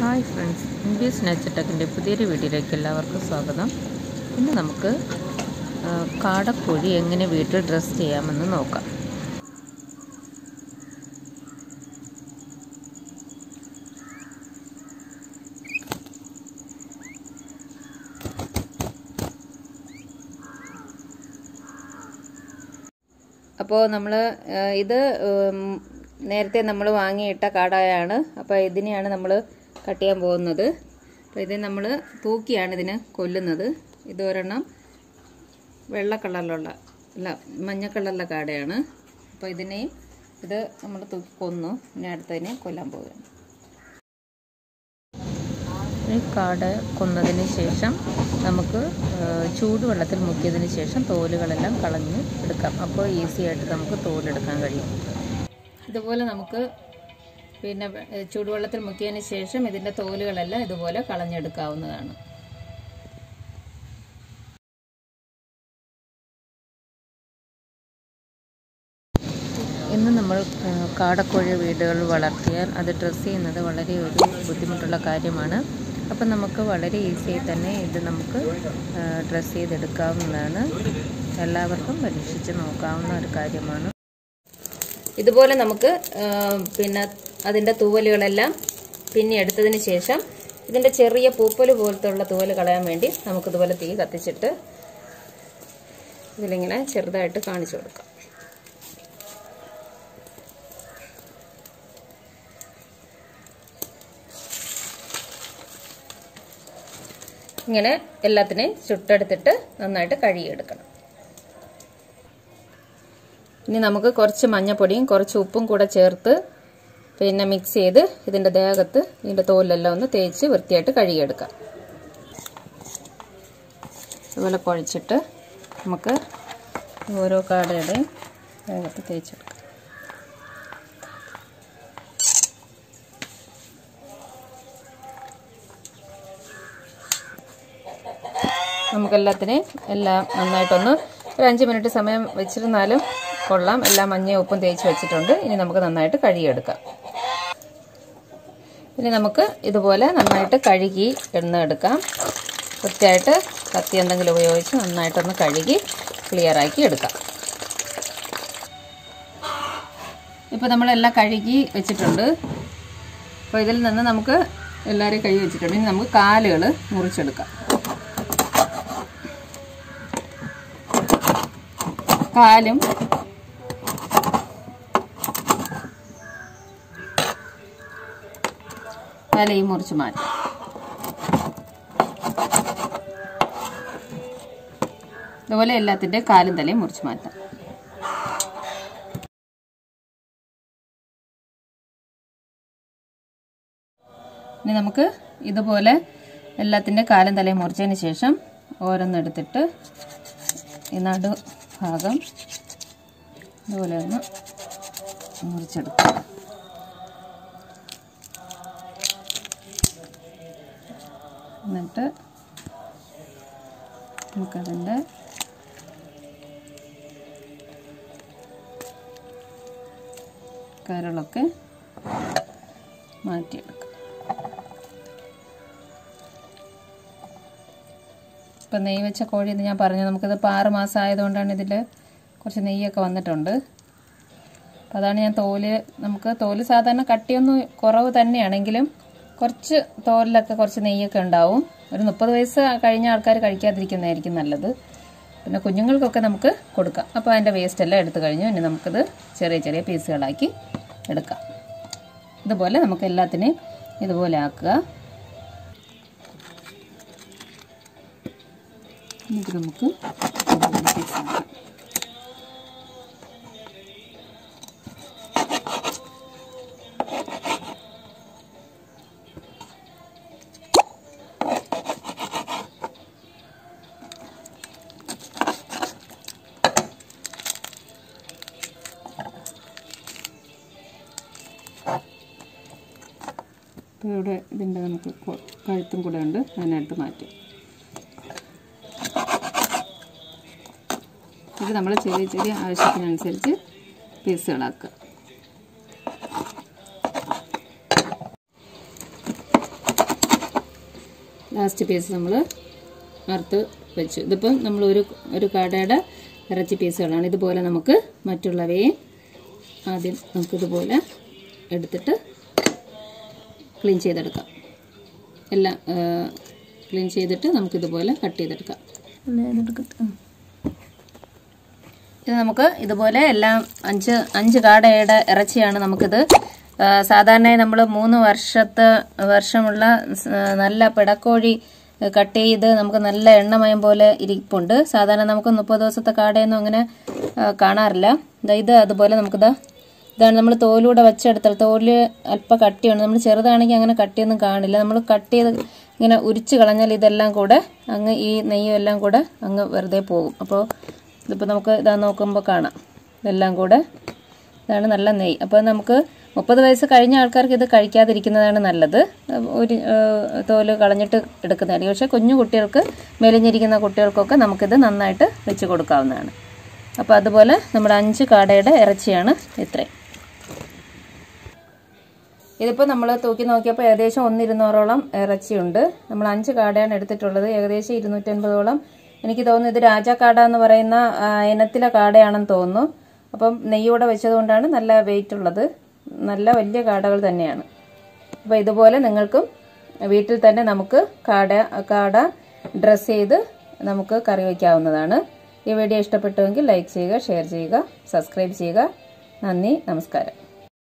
Hi friends, NBS Nature Tech പുതിയൊരു വീഡിയോയിലേക്ക് എല്ലാവർക്കും സ്വാഗതം. ഇന്ന് നമുക്ക് കാടക്കോഴി എങ്ങനെ വീട്ടിൽ ഡ്രസ് ചെയ്യാമെന്ന് നോക്കാം. അപ്പോൾ നമ്മൾ ഇത് നേരത്തെ നമ്മൾ വാങ്ങിയിട്ട കാടയാണ്. അപ്പോൾ ഇതിനെയാണ് നമ്മൾ കട്ട് ചെയ്യാൻ പോകുന്നത്. അപ്പോൾ ഇത് നമ്മൾ തൂക്കിയാണ് ഇതിനെ കൊല്ലുന്നത്. ഇത് ഒരെണ്ണം വെള്ള കളറിലുള്ള മഞ്ഞ കളറിലുള്ള കാടയാണ്. അപ്പോൾ ഇതിനെയും ഇത് നമ്മൾ തൂക്കി കൊന്നു. ഇനി അടുത്തതിനെ കൊല്ലാൻ പോവുകയാണ്. ഈ കാട കൊന്നതിന് ശേഷം നമുക്ക് ചൂടുവെള്ളത്തിൽ മുക്കിയതിന് ശേഷം തോലുകളെല്ലാം കളഞ്ഞ് എടുക്കാം. അപ്പോൾ ഈസി ആയിട്ട് നമുക്ക് തോലെടുക്കാൻ കഴിയും. ഇതുപോലെ നമുക്ക് പിന്നെ ചൂടുവെള്ളത്തിൽ മുക്കിയതിന് ശേഷം ഇതിൻ്റെ തോലുകളെല്ലാം ഇതുപോലെ കളഞ്ഞെടുക്കാവുന്നതാണ്. ഇന്ന് നമ്മൾ കാടക്കോഴി വീടുകളിൽ വളർത്തിയാൽ അത് ഡ്രസ്സ് ചെയ്യുന്നത് വളരെ ഒരു ബുദ്ധിമുട്ടുള്ള കാര്യമാണ്. അപ്പം നമുക്ക് വളരെ ഈസിയായി തന്നെ ഇത് നമുക്ക് ഡ്രസ്സ് ചെയ്തെടുക്കാവുന്നതാണ്. എല്ലാവർക്കും പരീക്ഷിച്ച് നോക്കാവുന്ന ഒരു കാര്യമാണ്. ഇതുപോലെ നമുക്ക് പിന്നെ അതിൻ്റെ തൂവലുകളെല്ലാം പിന്നെ എടുത്തതിന് ശേഷം ഇതിൻ്റെ ചെറിയ പൂപ്പല് പോലത്തുള്ള തൂവല് കളയാൻ വേണ്ടി നമുക്കിതുപോലെ തീ കത്തിച്ചിട്ട് ഇതിലിങ്ങനെ ചെറുതായിട്ട് കാണിച്ചു കൊടുക്കാം. ഇങ്ങനെ എല്ലാത്തിനെയും ചുട്ടെടുത്തിട്ട് നന്നായിട്ട് കഴുകിയെടുക്കണം. ഇനി നമുക്ക് കുറച്ച് മഞ്ഞപ്പൊടിയും കുറച്ച് ഉപ്പും കൂടെ ചേർത്ത് പിന്നെ മിക്സ് ചെയ്ത് ഇതിൻ്റെ ദേഹത്ത് ഇതിൻ്റെ തോലെല്ലാം ഒന്ന് തേച്ച് വൃത്തിയായിട്ട് കഴുകിയെടുക്കാം. അതുപോലെ കുഴച്ചിട്ട് നമുക്ക് ഓരോ കാടയുടെയും ദേഹത്ത് തേച്ചെടുക്കാം. നമുക്കെല്ലാത്തിനെയും എല്ലാം നന്നായിട്ടൊന്ന് ഒരു 5 മിനിറ്റ് സമയം വെച്ചിരുന്നാലും കൊള്ളാം. എല്ലാം മഞ്ഞയും ഉപ്പും തേച്ച് വെച്ചിട്ടുണ്ട്. ഇനി നമുക്ക് നന്നായിട്ട് കഴുകിയെടുക്കാം. ഇനി നമുക്ക് ഇതുപോലെ നന്നായിട്ട് കഴുകി എണ്ണെടുക്കാം. വൃത്തിയായിട്ട് കത്തി എന്തെങ്കിലും ഉപയോഗിച്ച് നന്നായിട്ടൊന്ന് കഴുകി ക്ലിയറാക്കി എടുക്കാം. ഇപ്പോൾ നമ്മളെല്ലാം കഴുകി വെച്ചിട്ടുണ്ട്. അപ്പോൾ ഇതിൽ നിന്ന് നമുക്ക് എല്ലാവരെയും കഴുകി വെച്ചിട്ടുണ്ട്. ഇനി നമുക്ക് കാലുകൾ മുറിച്ചെടുക്കാം. കാലും തലയും മുറിച്ച് മാറ്റാം. ഇതുപോലെ എല്ലാത്തിൻ്റെ കാലും തലയും മുറിച്ച് മാറ്റാം. ഇനി നമുക്ക് ഇതുപോലെ എല്ലാത്തിൻ്റെ കാലും തലയും മുറിച്ചതിന് ശേഷം ഓരോന്നെടുത്തിട്ട് ഈ നടു ഭാഗം ഇതുപോലെ ഒന്ന് മുറിച്ചെടുക്കാം. എന്നിട്ട് നമുക്കതിൻ്റെ കരളൊക്കെ മാറ്റിയെടുക്കാം. ഇപ്പം നെയ്യ് വെച്ച കോഴി എന്ന് ഞാൻ പറഞ്ഞു. നമുക്കിതിപ്പോൾ 6 മാസം ആയതുകൊണ്ടാണ് ഇതിൽ കുറച്ച് നെയ്യൊക്കെ വന്നിട്ടുണ്ട്. അപ്പം അതാണ് ഞാൻ നമുക്ക് തോല് സാധാരണ കട്ടിയൊന്നും കുറവ് തന്നെയാണെങ്കിലും കുറച്ച് തോലിലൊക്കെ കുറച്ച് നെയ്യൊക്കെ ഉണ്ടാവും. ഒരു 30 വയസ്സ് കഴിഞ്ഞ ആൾക്കാർ കഴിക്കാതിരിക്കുന്നതായിരിക്കും നല്ലത്. പിന്നെ കുഞ്ഞുങ്ങൾക്കൊക്കെ നമുക്ക് കൊടുക്കാം. അപ്പോൾ അതിൻ്റെ വേസ്റ്റ് എല്ലാം എടുത്തു കഴിഞ്ഞു. ഇനി നമുക്കിത് ചെറിയ ചെറിയ പീസുകളാക്കി എടുക്കാം. ഇതുപോലെ നമുക്ക് എല്ലാത്തിനെയും ഇതുപോലെ ആക്കുക. എന്നിട്ട് നമുക്ക് ഇപ്പോൾ ഇവിടെ ഇതിൻ്റെ നമുക്ക് കഴുത്തും കൂടെ ഉണ്ട്, അതിനായിട്ട് മാറ്റി. ഇത് നമ്മൾ ചെറിയ ചെറിയ ആവശ്യത്തിനനുസരിച്ച് പീസുകളാക്കുക. ലാസ്റ്റ് പീസ് നമ്മൾ വറുത്ത് വെച്ചു. ഇതിപ്പം നമ്മൾ ഒരു കാടയുടെ ഇറച്ചി പീസുകളാണ്. ഇതുപോലെ നമുക്ക് മറ്റുള്ളവയെ ആദ്യം നമുക്കിതുപോലെ എടുത്തിട്ട് ക്ലീൻ ചെയ്തെടുക്കാം. എല്ലാം ക്ലീൻ ചെയ്തിട്ട് നമുക്കിതുപോലെ കട്ട് ചെയ്തെടുക്കാം. ഇത് നമുക്ക് ഇതുപോലെ എല്ലാം 5 കാടയുടെ ഇറച്ചിയാണ് നമുക്കിത്. സാധാരണയായി നമ്മൾ 3 വർഷമുള്ള നല്ല പിടക്കോഴി കട്ട് ചെയ്ത് നമുക്ക് നല്ല എണ്ണമയം പോലെ ഇരിപ്പുണ്ട്. സാധാരണ നമുക്ക് 30 ദിവസത്തെ കാടയൊന്നും അങ്ങനെ കാണാറില്ല. ഇത് അതുപോലെ ഇതാണ് നമ്മൾ തോലൂടെ വെച്ചെടുത്താൽ തോല് അല്പം കട്ടിയാണ്. നമ്മൾ ചെറുതാണെങ്കിൽ അങ്ങനെ കട്ടിയൊന്നും കാണില്ല. നമ്മൾ കട്ട് ചെയ്ത് ഇങ്ങനെ ഉരിച്ച് കളഞ്ഞാൽ ഇതെല്ലാം കൂടെ അങ്ങ് ഈ നെയ്യും എല്ലാം കൂടെ അങ്ങ് വെറുതെ പോകും. അപ്പോൾ ഇതിപ്പോൾ നമുക്ക് ഇതാ നോക്കുമ്പോൾ കാണാം ഇതെല്ലാം കൂടെ. ഇതാണ് നല്ല നെയ്യ്. അപ്പോൾ നമുക്ക് 30 വയസ്സ് കഴിഞ്ഞ ആൾക്കാർക്ക് ഇത് കഴിക്കാതിരിക്കുന്നതാണ് നല്ലത്. ഒരു തോല് കളഞ്ഞിട്ട് എടുക്കുന്നതാണ്. പക്ഷേ കുഞ്ഞു കുട്ടികൾക്ക്, മെലിഞ്ഞിരിക്കുന്ന കുട്ടികൾക്കൊക്കെ നമുക്കിത് നന്നായിട്ട് വെച്ച് കൊടുക്കാവുന്നതാണ്. അപ്പോൾ അതുപോലെ നമ്മുടെ 5 കാടയുടെ ഇറച്ചിയാണ് ഇത്രയും. ഇതിപ്പോൾ നമ്മൾ തൂക്കി നോക്കിയപ്പോൾ ഏകദേശം 1,200ഓളം ഇറച്ചിയുണ്ട്. നമ്മൾ 5 കാടയാണ് എടുത്തിട്ടുള്ളത്. ഏകദേശം 250ഓളം. എനിക്ക് തോന്നുന്നു ഇത് രാജാക്കാട എന്ന് പറയുന്ന ഇനത്തിലെ കാടയാണെന്ന് തോന്നുന്നു. അപ്പം നെയ്യോടെ വെച്ചതുകൊണ്ടാണ് നല്ല വെയിറ്റ് ഉള്ളത്. നല്ല വലിയ കാടകൾ തന്നെയാണ്. അപ്പോൾ ഇതുപോലെ നിങ്ങൾക്കും വീട്ടിൽ തന്നെ നമുക്ക് കാട ഡ്രസ് ചെയ്ത് നമുക്ക് കറി വയ്ക്കാവുന്നതാണ്. ഈ വീഡിയോ ഇഷ്ടപ്പെട്ടുവെങ്കിൽ ലൈക്ക് ചെയ്യുക, ഷെയർ ചെയ്യുക, സബ്സ്ക്രൈബ് ചെയ്യുക. നന്ദി, നമസ്കാരം.